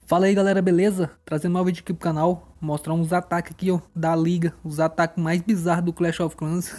Fala aí galera, beleza? Trazendo um vídeo aqui pro canal, mostrar uns ataques aqui ó, da liga, os ataques mais bizarros do Clash of Clans.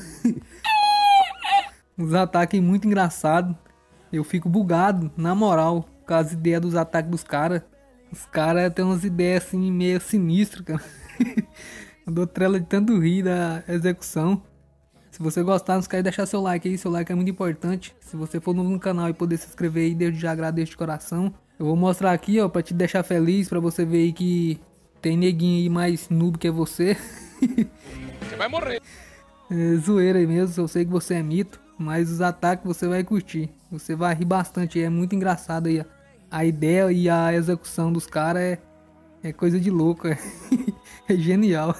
Uns ataques muito engraçados. Eu fico bugado, na moral, com as ideias dos ataques dos caras. Os caras têm umas ideias assim meio sinistras, cara. Eu dou trela de tanto rir da execução. Se você gostar, não esquece de deixar seu like aí, seu like é muito importante. Se você for novo no canal e poder se inscrever aí, desde já agradeço de coração. Eu vou mostrar aqui, ó, pra te deixar feliz, pra você ver aí que tem neguinho aí mais noob que você. Você vai morrer. É zoeira aí mesmo, eu sei que você é mito, mas os ataques você vai curtir. Você vai rir bastante, é muito engraçado aí. A ideia e a execução dos caras é coisa de louco, é, é genial.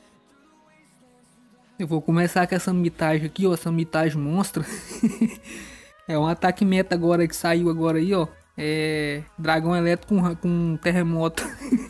Eu vou começar com essa mitagem aqui, ó, essa mitagem monstro. É um ataque meta agora que saiu agora aí, ó. É dragão elétrico com terremoto.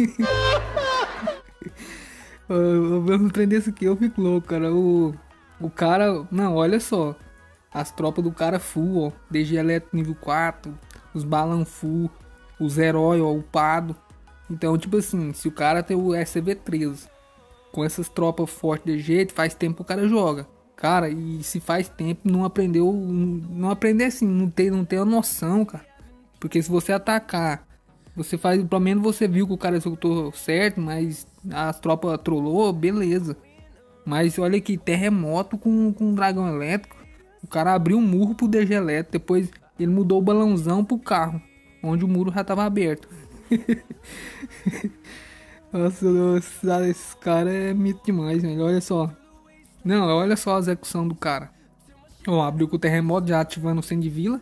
Eu vejo um trem desse aqui, eu fico louco, cara. O cara, não, olha só. As tropas do cara full, ó. DG elétrico nível 4, os balão full, os heróis, ó, upado. Então, tipo assim, se o cara tem o SCV-13 com essas tropas fortes de jeito, faz tempo que o cara joga. Cara, e se faz tempo não aprendeu, não aprender assim, não tem a noção, cara. Porque se você atacar, você faz, pelo menos você viu que o cara executou certo, mas as tropas trollou, beleza. Mas olha aqui, terremoto com dragão elétrico. O cara abriu um murro pro DG elétrico, depois ele mudou o balãozão pro carro, onde o muro já tava aberto. Nossa, esse cara é mito demais, velho. Olha só. Não, olha só a execução do cara. Ó, abriu com o terremoto já ativando o 100 de vila.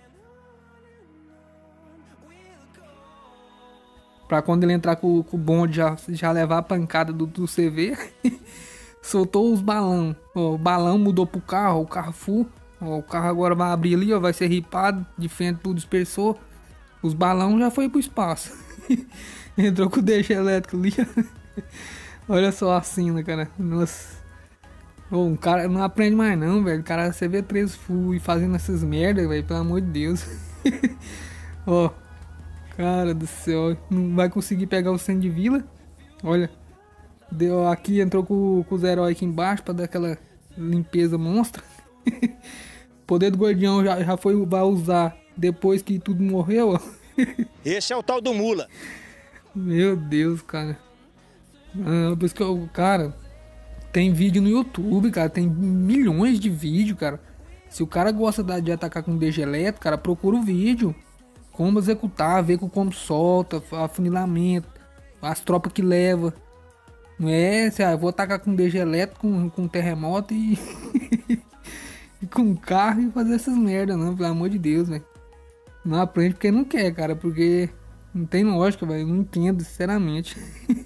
Pra quando ele entrar com o bonde já levar a pancada do CV. Soltou os balão. Ó, o balão mudou pro carro, o carro full. Ó, o carro agora vai abrir ali, ó, vai ser ripado de frente pro dispersor. Os balão já foi pro espaço. Entrou com o deixa elétrico ali. Olha só a cena, cara. Nossa. Ô, um cara não aprende mais não, velho. O cara CV3 full e fazendo essas merdas, velho. Pelo amor de Deus. Ó. Cara do céu. Não vai conseguir pegar o 100 de vila. Olha. Deu, aqui entrou com os heróis aqui embaixo pra dar aquela limpeza monstra. Poder do guardião já foi, vai usar depois que tudo morreu, ó. Esse é o tal do Mula. Meu Deus, cara. Por isso que cara, tem vídeo no YouTube, cara. Tem milhões de vídeos, cara. Se o cara gosta de atacar com DG elétrico, cara, procura o vídeo. Como executar, ver como solta, afunilamento, as tropas que leva. Não é, eu vou atacar com DG elétrico, com terremoto e... e com carro e fazer essas merdas, não, pelo amor de Deus, velho. Não aprende porque não quer, cara, porque não tem lógica, velho, não entendo, sinceramente.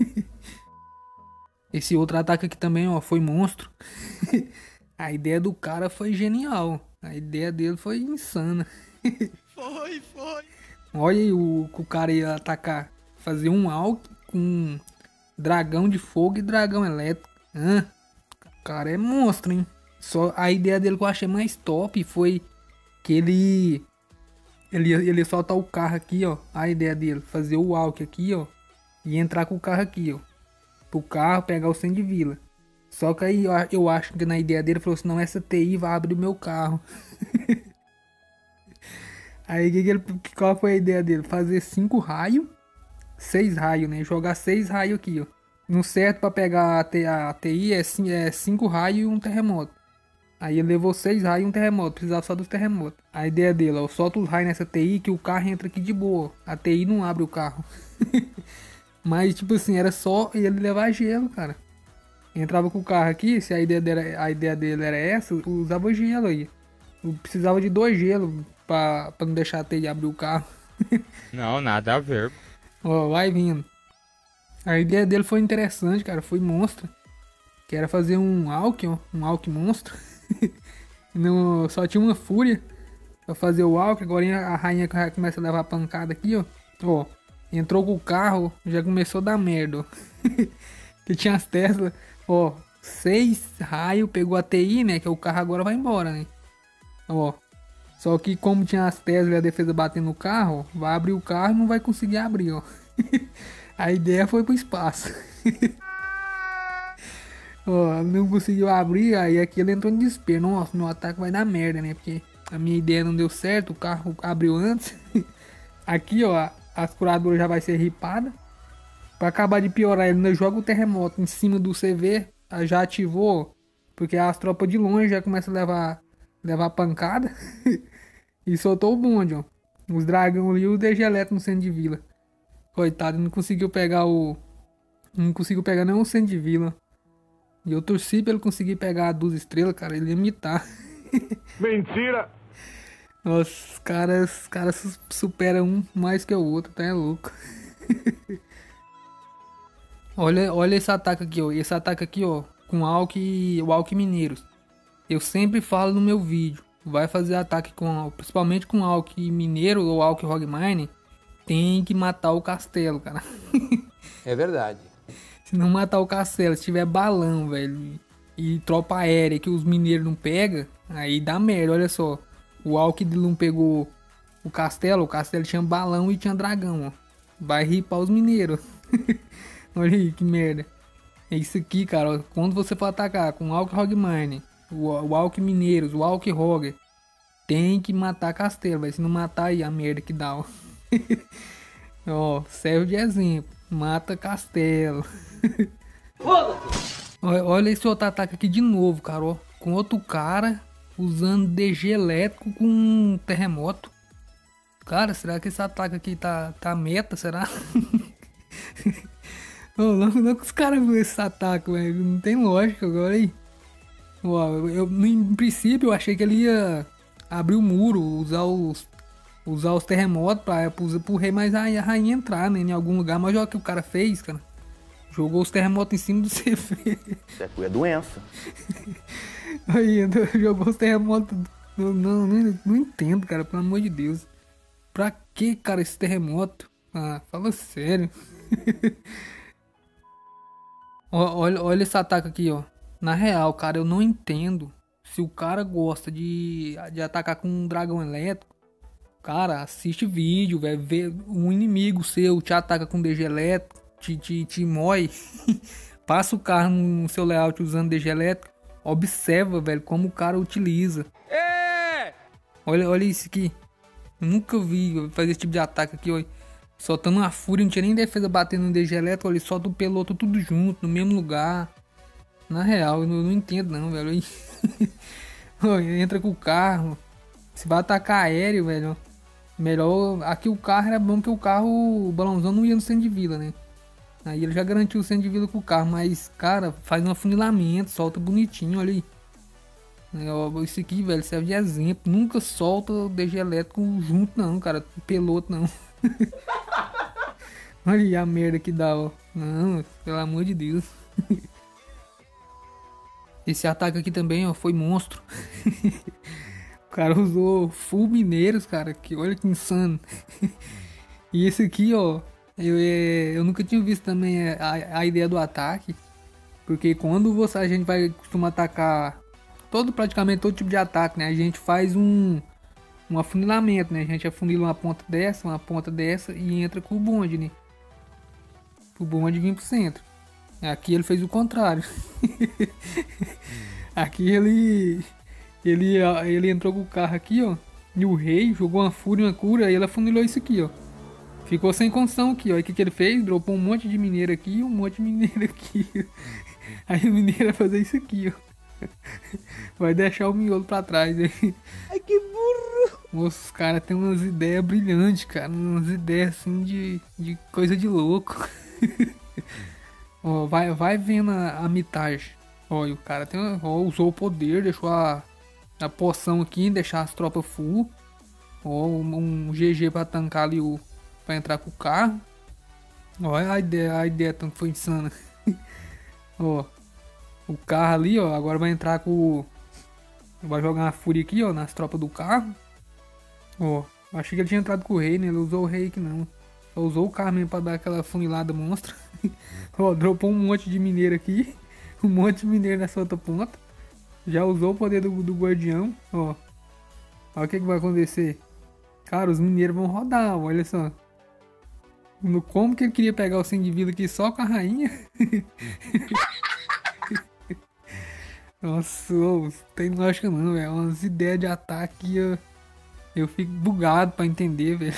Esse outro ataque aqui também, ó, foi monstro. A ideia do cara foi genial, a ideia dele foi insana. Foi. Olha aí o cara ia atacar, fazer um Alck com dragão de fogo e dragão elétrico. O cara é monstro, hein? Só a ideia dele que eu achei mais top foi que ele ia soltar o carro aqui, ó. A ideia dele, fazer o walk aqui, ó. E entrar com o carro aqui, ó. Pro carro pegar o 100 de vila. Só que aí eu acho que na ideia dele falou assim, não, essa TI vai abrir o meu carro. Aí qual foi a ideia dele? Fazer 5 raios. 6 raios, né? Jogar 6 raios aqui, ó. No certo pra pegar a TI é 5 raios e um terremoto. Aí ele levou 6 raios e um terremoto, precisava só dos terremotos. A ideia dele, ó, solta os raios nessa TI que o carro entra aqui de boa. A TI não abre o carro. Mas tipo assim, era só ele levar gelo, cara. Entrava com o carro aqui, se a ideia dele era essa, usava gelo aí. Eu precisava de 2 gelos pra não deixar a TI abrir o carro. Não, nada a ver. Ó, vai vindo. A ideia dele foi interessante, cara, foi monstro. Que era fazer um Alck, ó, um Alck monstro. Não, só tinha uma fúria pra fazer o Alck. Agora a rainha começa a levar pancada aqui, ó. Ó, entrou com o carro, já começou a dar merda, ó. Que tinha as Tesla, ó, 6 raios, pegou a TI, né, que o carro agora vai embora, né. Ó, só que como tinha as Tesla e a defesa batendo no carro, ó, vai abrir o carro e não vai conseguir abrir, ó. A ideia foi pro espaço. Ó, não conseguiu abrir, aí aqui ele entrou em desespero. Nossa, meu ataque vai dar merda, né? Porque a minha ideia não deu certo, o carro abriu antes. Aqui, ó, as curadoras já vai ser ripada. Pra acabar de piorar, ele ainda joga o terremoto em cima do CV, já ativou, porque as tropas de longe já começam a levar pancada. E soltou o bonde, ó. Os dragão ali e o DG Eletro no centro de vila. Coitado, não conseguiu pegar o... Não conseguiu pegar nenhum centro de vila. E eu torci pra ele conseguir pegar a 2 estrelas, cara. Ele ia mitar. Mentira! Nossa, os caras superam um mais que o outro, tá? É louco. olha esse ataque aqui, ó. Esse ataque aqui, ó. Com o Alck Mineiros. Eu sempre falo no meu vídeo. Vai fazer ataque principalmente com Alck Mineiro ou Alck Hogmine. Tem que matar o castelo, cara. É verdade. Se não matar o castelo, se tiver balão, velho, e tropa aérea que os mineiros não pegam, aí dá merda, olha só. O Alck de Lum pegou o castelo tinha balão e tinha dragão, ó. Vai ripar os mineiros. Olha aí, que merda. É isso aqui, cara, ó. Quando você for atacar com o Alck Hogmine, o Alck Mineiros, o Alck Roger, tem que matar castelo, velho. Se não matar aí, a merda que dá, ó. Ó, serve de exemplo. Mata castelo. Olha esse outro ataque aqui de novo, cara, ó. Com outro cara usando DG elétrico com um terremoto. Cara, será que esse ataque aqui tá meta, será? Não que os caras viram esse ataque, velho. Não tem lógica agora aí. Ó, em princípio eu achei que ele ia abrir o muro, usar os terremotos pro rei mais a rainha entrar, né, em algum lugar. Mas olha o que o cara fez, cara. Jogou os terremotos em cima do CV. Isso é doença. Aí, jogou os terremotos. Não entendo, cara, pelo amor de Deus. Pra que, cara, esse terremoto? Ah, fala sério. olha esse ataque aqui, ó. Na real, cara, eu não entendo se o cara gosta de atacar com um dragão elétrico. Cara, assiste vídeo, velho. Vê um inimigo seu, te ataca com DG elétrico, te mói. Passa o carro no seu layout usando DG elétrico. Observa, velho, como o cara utiliza. É! Olha isso aqui. Nunca vi fazer esse tipo de ataque aqui, ó. Soltando uma fúria, não tinha nem defesa batendo no DG elétrico. Ele solta o peloto tudo junto, no mesmo lugar. Na real, eu não entendo não, velho. Entra com o carro. Se vai atacar aéreo, velho. Melhor. Aqui o carro era bom porque o balãozão não ia no centro de vila, né? Aí ele já garantiu o centro de vila com o carro. Mas, cara, faz um afunilamento, solta bonitinho, olha aí. Isso aqui, velho, serve de exemplo. Nunca solta o DG elétrico junto, não, cara. Peloto, não. Olha aí a merda que dá, ó. Não, pelo amor de Deus. Esse ataque aqui também, ó, foi monstro. O cara usou full mineiros, cara. Que, olha que insano. E esse aqui, ó. Eu nunca tinha visto também a ideia do ataque. Porque quando a gente costuma atacar praticamente todo tipo de ataque, né? A gente faz um afunilamento, né? A gente afunila uma ponta dessa e entra com o bonde, né? O bonde vir pro centro. Aqui ele fez o contrário. Aqui ele entrou com o carro aqui, ó. E o rei jogou uma fúria e uma cura. E ele afunilou isso aqui, ó. Ficou sem condição aqui, ó. E o que ele fez? Dropou um monte de mineiro aqui e um monte de mineiro aqui. Aí o mineiro vai fazer isso aqui, ó. Vai deixar o miolo pra trás aí. Ai, que burro! Moço, os caras têm umas ideias brilhantes, cara. Umas ideias assim de coisa de louco. Ó, vai vendo a mitagem. Ó, e o cara usou o poder, deixou a poção aqui, deixar as tropas full. Ó, um GG pra tancar ali pra entrar com o carro. Ó, a ideia tanto foi insana. Ó, o carro ali, ó, agora vai entrar com vai jogar uma fúria aqui, ó, nas tropas do carro. Ó, achei que ele tinha entrado com o rei, né? Ele usou o rei aqui não. Só usou o carro mesmo pra dar aquela funilada monstra. Ó, dropou um monte de mineiro aqui. Um monte de mineiro nessa outra ponta. Já usou o poder do guardião. Ó. Olha o que vai acontecer. Cara, os mineiros vão rodar, olha só. No como que ele queria pegar o 100 de vida aqui só com a rainha? Nossa, ô, tem lógica não, velho. Umas ideias de ataque eu fico bugado pra entender, velho.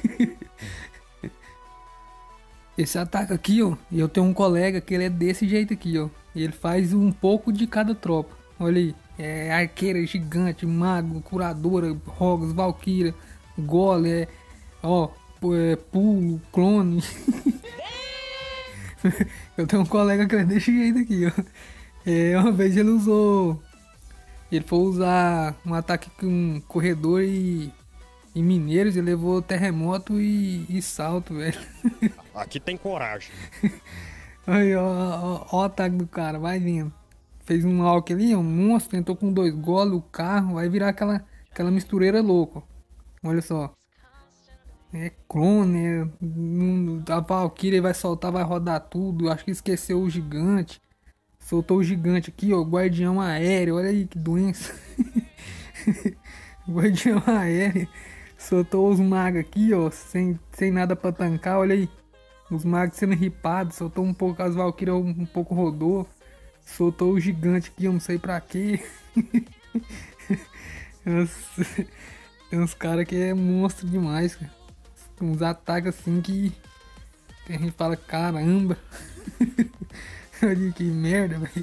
Esse ataque aqui, ó. E eu tenho um colega que ele é desse jeito aqui, ó. E ele faz um pouco de cada tropa. Olha aí. É arqueira, gigante, mago, curadora, rogas, valkyria, golem, pulo, clone. Eu tenho um colega que é desse jeito aqui, ó. Uma vez ele usou. Ele foi usar um ataque com corredor e mineiros, ele levou terremoto e salto, velho. Aqui tem coragem. Aí, ó o ataque do cara, vai vindo. Fez um alck ali, um monstro, tentou com 2 goles, o carro, vai virar aquela mistureira louca. Olha só. É clone, a Valkyria vai soltar, vai rodar tudo. Acho que esqueceu o gigante. Soltou o gigante aqui, ó, guardião aéreo, olha aí que doença. Guardião aéreo. Soltou os magos aqui, ó, sem nada pra tancar, olha aí. Os magos sendo ripados, soltou um pouco as Valkyrias, um pouco rodou. Soltou o gigante aqui, eu não sei pra quê. Nossa, tem uns caras que é monstro demais, cara. Uns ataques assim que a gente fala, caramba. Olha que merda, velho.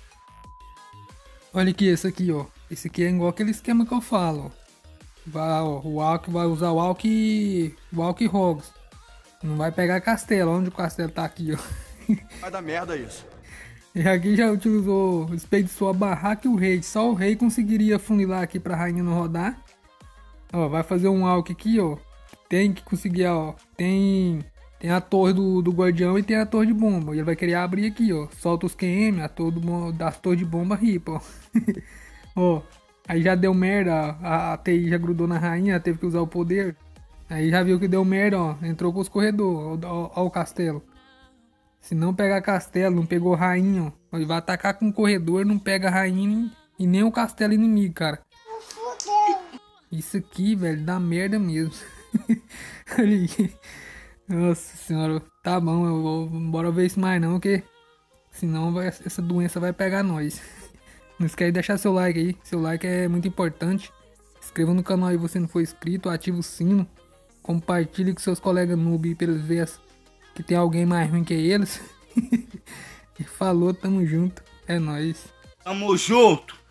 Olha aqui, esse aqui, ó. Esse aqui é igual aquele esquema que eu falo, ó. O Alck vai usar o Alck Rogues. Não vai pegar castelo. Onde o castelo tá aqui, ó. Vai dar merda isso. E aqui já utilizou, desperdiçou a barraca e o rei. Só o rei conseguiria funilar aqui pra rainha não rodar. Ó, vai fazer um Alck aqui, ó. Tem que conseguir, ó. Tem a torre do guardião e tem a torre de bomba. E ele vai querer abrir aqui, ó. Solta os QM, a torre das torres de bomba ripa, ó. Ó. Aí já deu merda, a TI já grudou na rainha, teve que usar o poder. Aí já viu que deu merda, ó. Entrou com os corredores, ó o castelo. Se não pegar castelo, não pegou rainha, ó. Ele vai atacar com o corredor, não pega a rainha e nem o castelo inimigo, cara. Isso aqui, velho, dá merda mesmo. Ali. Nossa senhora, tá bom, eu vou bora ver isso mais não, porque senão essa doença vai pegar nós. Não esquece de deixar seu like aí, seu like é muito importante. Se inscreva no canal aí se você não for inscrito, ativa o sino, compartilhe com seus colegas noob pra eles verem que tem alguém mais ruim que eles. E falou, tamo junto, é nóis. Tamo junto.